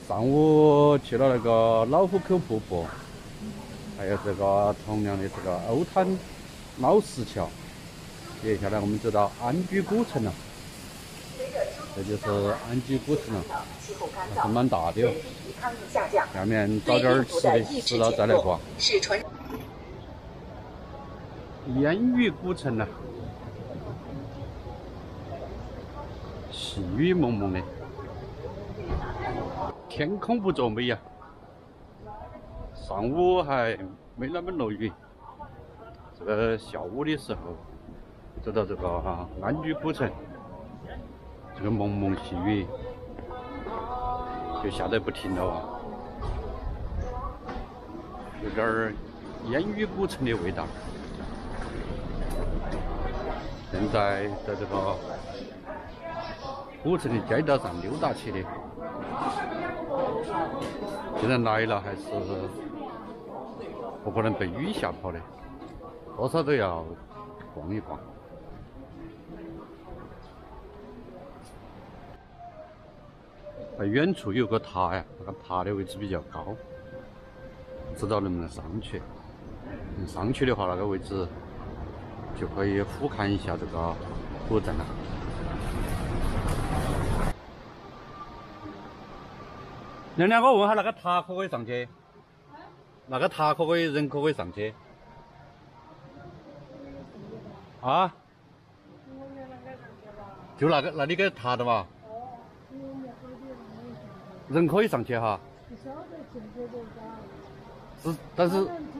上午去了那个老虎口瀑布，还有这个同样的这个欧滩老石桥。接下来我们走到安居古城了，这就是安居古城了，还是蛮大的哟。下面找点吃的，吃了再来逛。烟雨古城呢，细雨蒙蒙的，天空不作美呀。上午还没那么落雨，这个下午的时候走到这个安居古城，这个蒙蒙细雨就下得不停了啊，有点儿烟雨古城的味道。现在在这个古城的街道上溜达起的，既然来了，还是不可能被雨吓跑的，多少都要逛一逛。远处有个塔呀，那个塔的位置比较高，不知道能不能上去。上去的话，那个位置就可以俯瞰一下这个古镇了。娘娘，我问下那个塔可不可以上去？那个塔可不可以人可不可以上去？啊？就那里个塔的嘛。人可以上去哈。是，但是。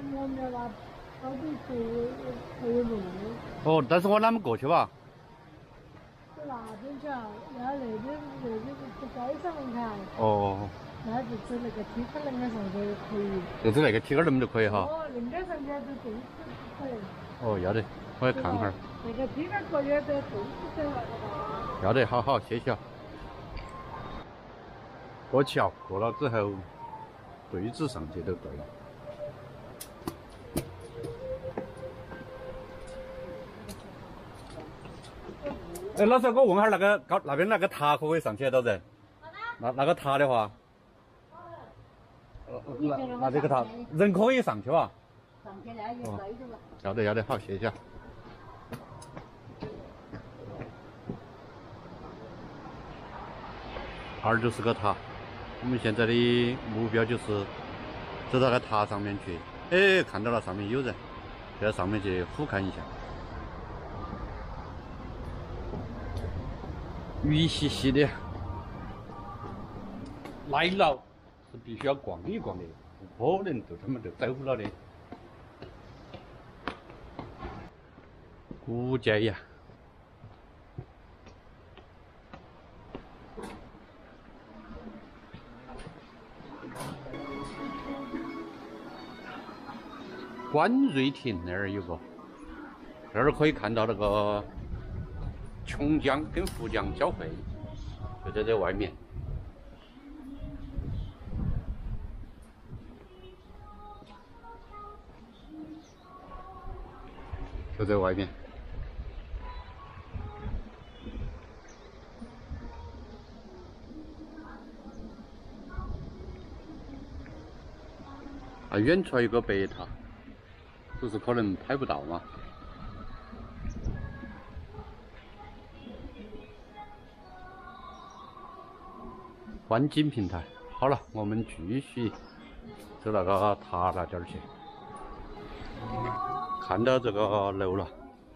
哦，但是我哪么过去吧？ 那边去啊，然后那边在街上面看。 哦。 那就是那个梯杆能够上去可以。 就是那个梯杆那么就可以哈。 哦，能够上去都动次不可以。 哦，要得，我要看会儿。 那个梯杆可以在动次走那个吧。 要得，好好，谢谢啊。过桥过了之后，对子上去就对了。哎，老师，我问下那个那边那个塔可不可以上去到人？那个塔的话，那这个塔人可以上去吧？ 上去那也可以的吧。 要得，好，谢谢。就是个塔，我们现在的目标就是走到那塔上面去。哎，看到了，上面有人，就在上面去俯瞰一下。雨淅淅的，来了是必须要逛一逛的，不可能就这么就走了的。古街呀，关瑞亭那儿有个，这儿可以看到那个琼江跟涪江交汇，就在这外面。就在外面。啊，远处还有个白塔，只是可能拍不到嘛。观景平台，好了，我们继续走那个塔那点儿去。看到这个楼了，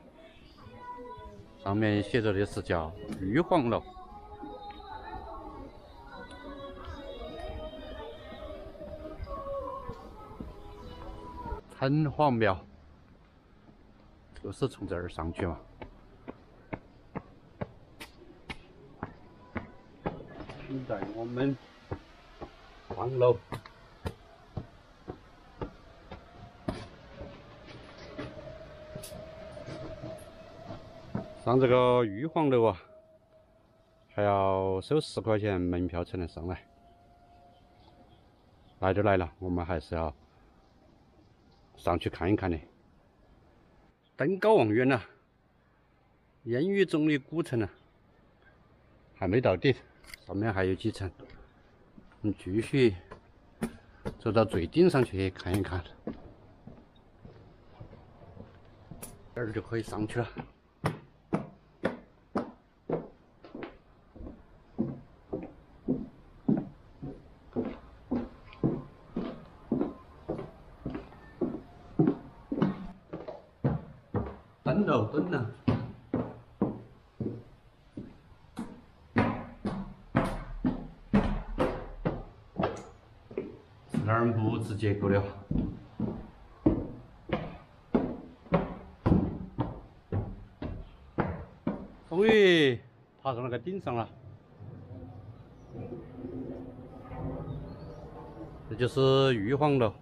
上面写着的是叫玉皇楼。城隍庙就是从这儿上去嘛。现在我们上楼。上这个玉皇楼啊，还要收10块钱门票才能上来。来都来了，我们还是要上去看一看的。登高望远呐，烟雨中的古城啊，还没到顶，上面还有几层。 我们继续走到最顶上去看一看，这儿就可以上去了。登楼，登楼。那儿木质结构的，终于爬上那个顶上了。这就是玉皇楼，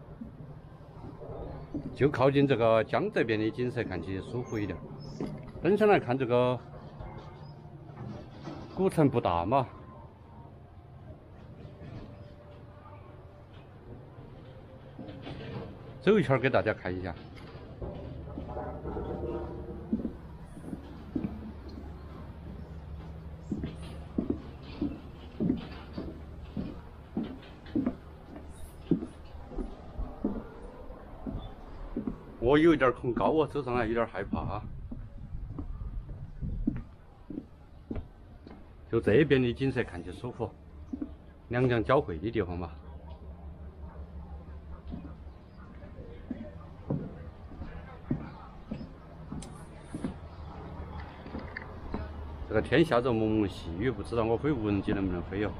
就靠近这个江这边的景色，看起舒服一点。本身来看，这个古城不大嘛。 走一圈给大家看一下。我有一点恐高啊，走上来有点害怕啊。就这边的景色看起舒服，两江交汇的地方嘛。 这个天下着蒙蒙细雨，不知道我飞无人机能不能飞哦。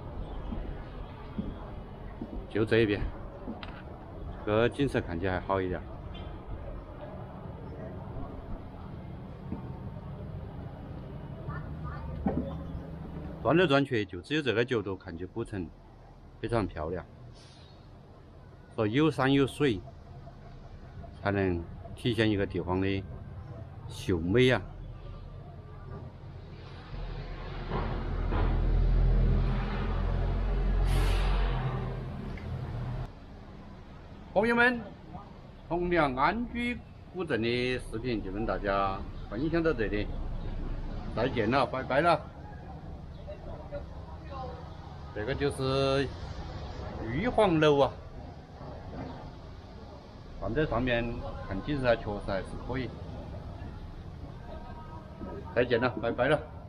就这边，这个景色看起来还好一点。转来转去，就只有这个角度看起古城非常漂亮。说有山有水，才能体现一个地方的秀美呀。 朋友们，铜梁安居古镇的视频就跟大家分享到这里，再见了，拜拜了。这个就是玉皇楼啊，站在上面看景色确实还是可以。再见了，拜拜了。